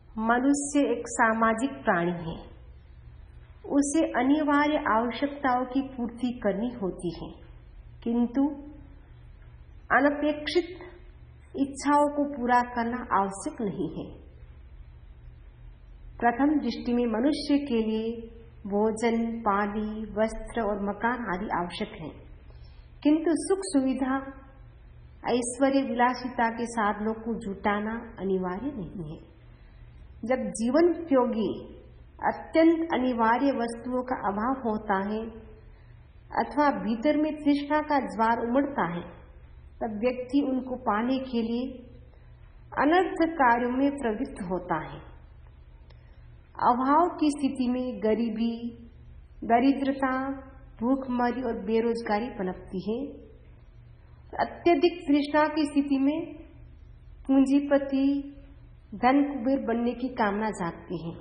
मनुष्य एक सामाजिक प्राणी है। उसे अनिवार्य आवश्यकताओं की पूर्ति करनी होती है, किंतु अनपेक्षित इच्छाओं को पूरा करना आवश्यक नहीं है। प्रथम दृष्टि में मनुष्य के लिए भोजन, पानी, वस्त्र और मकान आदि आवश्यक हैं, किंतु सुख सुविधा, ऐश्वर्य, विलासिता के साधनों को जुटाना अनिवार्य नहीं है। जब जीवन उपयोगी अत्यंत अनिवार्य वस्तुओं का अभाव होता है अथवा भीतर में तृष्णा का ज्वार उमड़ता है, तब व्यक्ति उनको पाने के लिए अनर्थ कार्यों में प्रवृत्त होता है। अभाव की स्थिति में गरीबी, दरिद्रता, भूखमरी और बेरोजगारी पनपती है। अत्यधिक तृष्णा की स्थिति में पूंजीपति धन कुबेर बनने की कामना जागती है।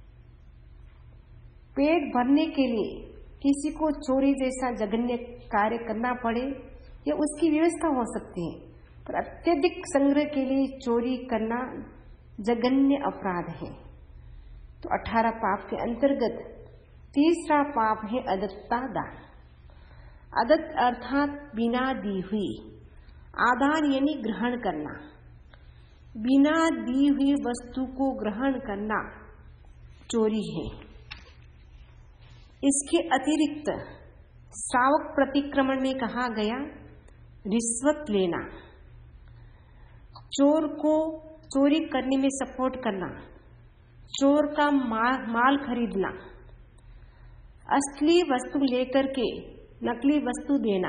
पेट भरने के लिए किसी को चोरी जैसा जघन्य कार्य करना पड़े, यह उसकी व्यवस्था हो सकती है, पर अत्यधिक संग्रह के लिए चोरी करना जघन्य अपराध है। तो 18 पाप के अंतर्गत तीसरा पाप है अदत्ता दान। अदत्त अर्थात बिना दी हुई, आदान यानी ग्रहण करना। बिना दी हुई वस्तु को ग्रहण करना चोरी है। इसके अतिरिक्त श्रावक प्रतिक्रमण में कहा गया रिश्वत लेना, चोर को चोरी करने में सपोर्ट करना, चोर का माल खरीदना, असली वस्तु लेकर के नकली वस्तु देना,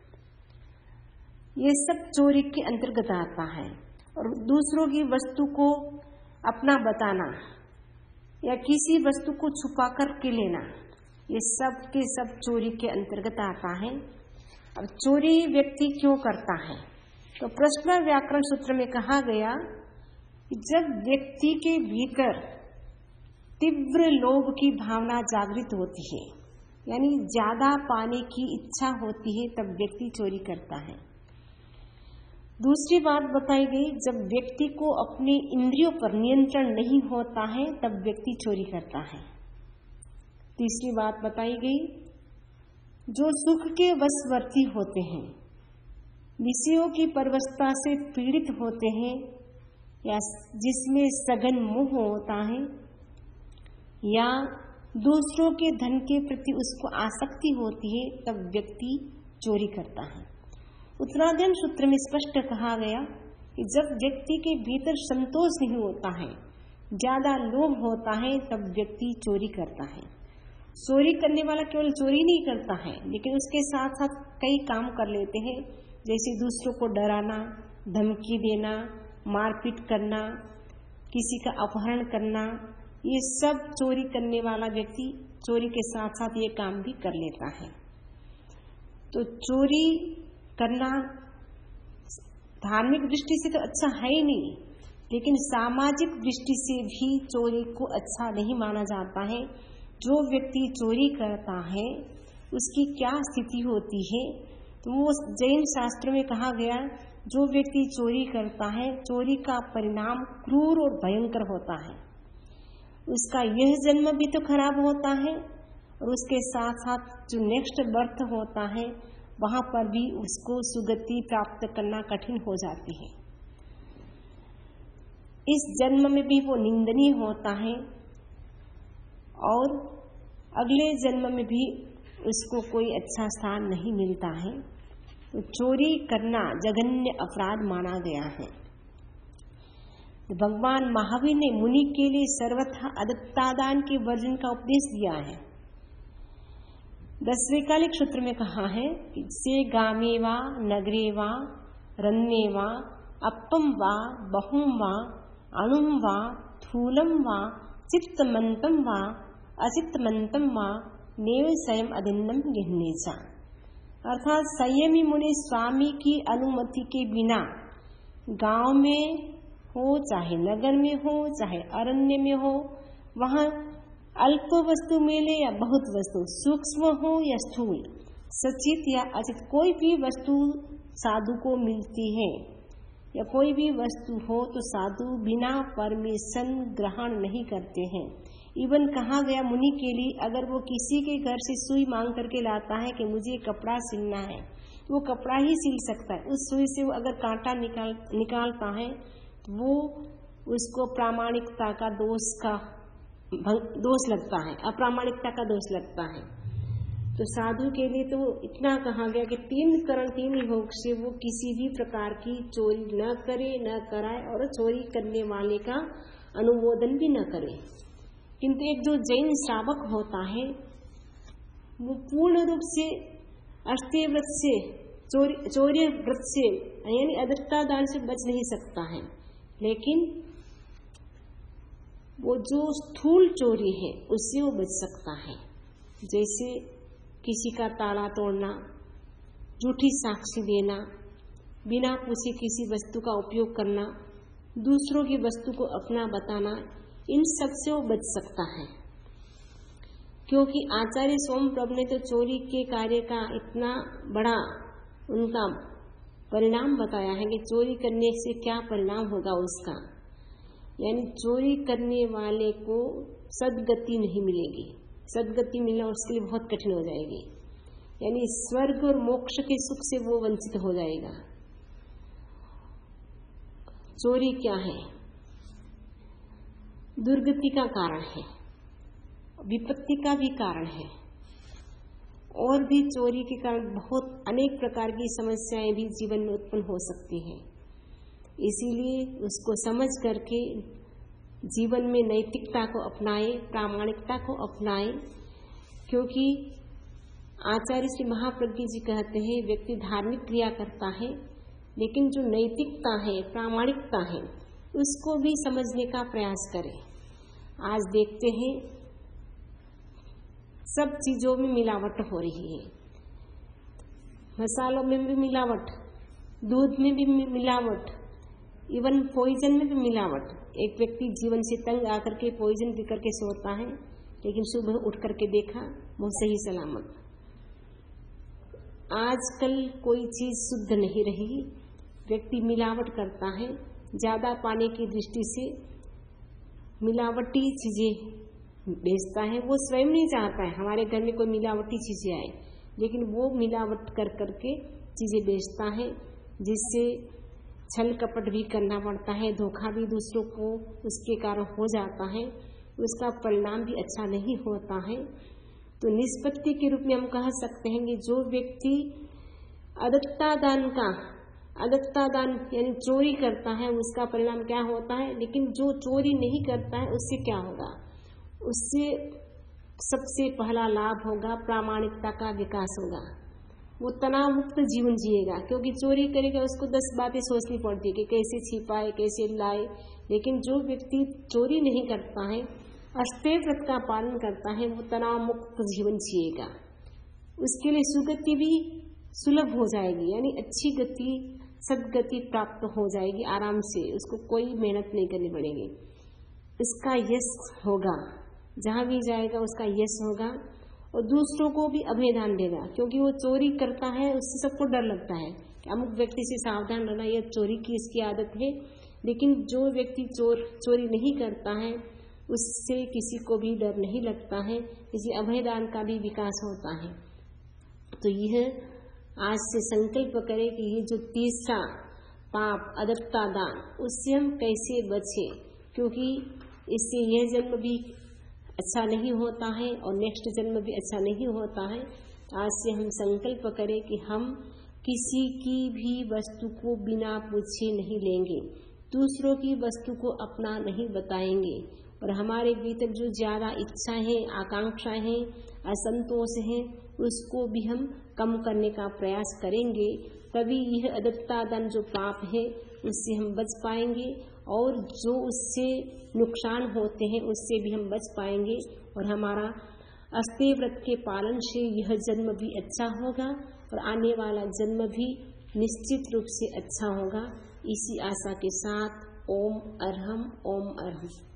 ये सब चोरी के अंतर्गत आता है। और दूसरों की वस्तु को अपना बताना या किसी वस्तु को छुपा कर के लेना, ये सब के सब चोरी के अंतर्गत आता है। अब चोरी व्यक्ति क्यों करता है? तो प्रश्न व्याकरण सूत्र में कहा गया कि जब व्यक्ति के भीतर तीव्र लोभ की भावना जागृत होती है, यानी ज्यादा पाने की इच्छा होती है, तब व्यक्ति चोरी करता है। दूसरी बात बताई गई, जब व्यक्ति को अपने इंद्रियों पर नियंत्रण नहीं होता है, तब व्यक्ति चोरी करता है। तीसरी बात बताई गई, जो सुख के वशवर्ती होते हैं, विषयों की परवशता से पीड़ित होते हैं, या जिसमें सघन मोह होता है, या दूसरों के धन के प्रति उसको आसक्ति होती है, तब व्यक्ति चोरी करता है। उत्तराधिकरण सूत्र में स्पष्ट कहा गया कि जब व्यक्ति के भीतर संतोष नहीं होता है, ज्यादा लोभ होता है, तब व्यक्ति चोरी करता है। चोरी करने वाला केवल चोरी नहीं करता है, लेकिन उसके साथ साथ कई काम कर लेते हैं, जैसे दूसरों को डराना, धमकी देना, मारपीट करना, किसी का अपहरण करना, ये सब चोरी करने वाला व्यक्ति चोरी के साथ साथ ये काम भी कर लेता है। तो चोरी करना धार्मिक दृष्टि से तो अच्छा है ही नहीं, लेकिन सामाजिक दृष्टि से भी चोरी को अच्छा नहीं माना जाता है। जो व्यक्ति चोरी करता है उसकी क्या स्थिति होती है? तो वो जैन शास्त्र में कहा गया, जो व्यक्ति चोरी करता है, चोरी का परिणाम क्रूर और भयंकर होता है। उसका यह जन्म भी तो खराब होता है, और उसके साथ साथ जो नेक्स्ट बर्थ होता है, वहां पर भी उसको सुगति प्राप्त करना कठिन हो जाती है। इस जन्म में भी वो निंदनीय होता है, और अगले जन्म में भी उसको कोई अच्छा स्थान नहीं मिलता है। तो चोरी करना जघन्य अपराध माना गया है। भगवान महावीर ने मुनि के लिए सर्वथा अदत्तादान के वर्जन का उपदेश दिया है। 10वें कालिक सूत्र में कहा है कि से गामे वा नगरे वा रन्ने वा अप्पम वा बहुम वा अणुम वा थूलम वा चित्तमंतम वा अचित्तमंतम वा नेव स्वयं अधिन्नम गहनेचा। अर्थात संयमी मुनि स्वामी की अनुमति के बिना गांव में हो, चाहे नगर में हो, चाहे अरण्य में हो, वहां अल्प वस्तु मिले या बहुत वस्तु, सूक्ष्म हो या स्थूल, सचित या अचित, कोई भी वस्तु साधु को मिलती है या कोई भी वस्तु हो तो साधु बिना परमिशन ग्रहण नहीं करते हैं। इवन कहा गया मुनि के लिए, अगर वो किसी के घर से सुई मांग करके लाता है कि मुझे कपड़ा सिलना है, तो वो कपड़ा ही सिल सकता है। उस सुई से वो अगर कांटा निकालता है तो वो उसको प्रामाणिकता का दोष लगता है, अप्रामाणिकता का दोष लगता है। तो साधु के लिए तो इतना कहा गया कि 3 योग से वो किसी भी प्रकार की चोरी न करे, न कराए और चोरी करने वाले का अनुमोदन भी न करे। किंतु एक जो जैन श्रावक होता है वो पूर्ण रूप से अष्टय व्रत से, चौर्य व्रत से यानी अदत्ता दान से बच नहीं सकता है, लेकिन वो जो स्थूल चोरी है उससे वो बच सकता है। जैसे किसी का ताला तोड़ना, झूठी साक्षी देना, बिना पूछे किसी वस्तु का उपयोग करना, दूसरों की वस्तु को अपना बताना, इन सब से वो बच सकता है। क्योंकि आचार्य सोमप्रभ ने तो चोरी के कार्य का इतना बड़ा उनका परिणाम बताया है कि चोरी करने से क्या परिणाम होगा उसका, यानी चोरी करने वाले को सद्गति नहीं मिलेगी। सद्गति मिलना उसके लिए बहुत कठिन हो जाएगी, यानी स्वर्ग और मोक्ष के सुख से वो वंचित हो जाएगा। चोरी क्या है? दुर्गति का कारण है, विपत्ति का भी कारण है, और भी चोरी के कारण बहुत अनेक प्रकार की समस्याएं भी जीवन में उत्पन्न हो सकती हैं। इसीलिए उसको समझ करके जीवन में नैतिकता को अपनाए, प्रामाणिकता को अपनाए। क्योंकि आचार्य श्री महाप्रज्ञ जी कहते हैं व्यक्ति धार्मिक क्रिया करता है, लेकिन जो नैतिकता है, प्रामाणिकता है, उसको भी समझने का प्रयास करे। आज देखते हैं सब चीजों में मिलावट हो रही है, मसालों में भी मिलावट, दूध में भी मिलावट, इवन पॉइजन में भी मिलावट। एक व्यक्ति जीवन से तंग आकर के पॉइजन पी करके सोता है, लेकिन सुबह उठ करके देखा वो सही सलामत। आजकल कोई चीज शुद्ध नहीं रही, व्यक्ति मिलावट करता है। ज्यादा पाने की दृष्टि से मिलावटी चीजें बेचता है। वो स्वयं नहीं चाहता है हमारे घर में कोई मिलावटी चीजें आए, लेकिन वो मिलावट कर करके चीजें बेचता है, जिससे छल कपट भी करना पड़ता है, धोखा भी दूसरों को उसके कारण हो जाता है, उसका परिणाम भी अच्छा नहीं होता है। तो निष्पत्ति के रूप में हम कह सकते हैं कि जो व्यक्ति अदत्ता दान यानी चोरी करता है उसका परिणाम क्या होता है, लेकिन जो चोरी नहीं करता है उससे क्या होगा? उससे सबसे पहला लाभ होगा प्रामाणिकता का विकास होगा। वो तनाव मुक्त जीवन जिएगा, क्योंकि चोरी करेगा उसको 10 बातें सोचनी पड़ती है कि कैसे छिपाए, कैसे लाए। लेकिन जो व्यक्ति चोरी नहीं करता है, अष्टय व्रत का पालन करता है, वो तनाव मुक्त जीवन जिएगा। उसके लिए सुगति भी सुलभ हो जाएगी, यानी अच्छी गति, सद्गति प्राप्त हो जाएगी आराम से, उसको कोई मेहनत नहीं करनी पड़ेगी। इसका यश होगा, जहां भी जाएगा उसका यश होगा, और दूसरों को भी अभयदान देगा। क्योंकि वो चोरी करता है उससे सबको डर लगता है कि अमुक व्यक्ति से सावधान रहना, यह चोरी की इसकी आदत है। लेकिन जो व्यक्ति चोरी नहीं करता है उससे किसी को भी डर नहीं लगता है, इसी अभयदान का भी विकास होता है। तो यह आज से संकल्प करें कि ये जो तीसरा पाप अदत्ता दान, उससे हम कैसे बचें, क्योंकि इससे यह जन्म भी अच्छा नहीं होता है और नेक्स्ट जन्म भी अच्छा नहीं होता है। आज से हम संकल्प करें कि हम किसी की भी वस्तु को बिना पूछे नहीं लेंगे, दूसरों की वस्तु को अपना नहीं बताएंगे, और हमारे भीतर जो ज्यादा इच्छाएं हैं, आकांक्षाएं हैं, असंतोष हैं, उसको भी हम कम करने का प्रयास करेंगे। तभी यह अदत्ता दान जो पाप है उससे हम बच पाएंगे, और जो उससे नुकसान होते हैं उससे भी हम बच पाएंगे, और हमारा अष्टय व्रत के पालन से यह जन्म भी अच्छा होगा और आने वाला जन्म भी निश्चित रूप से अच्छा होगा। इसी आशा के साथ ओम अरहम।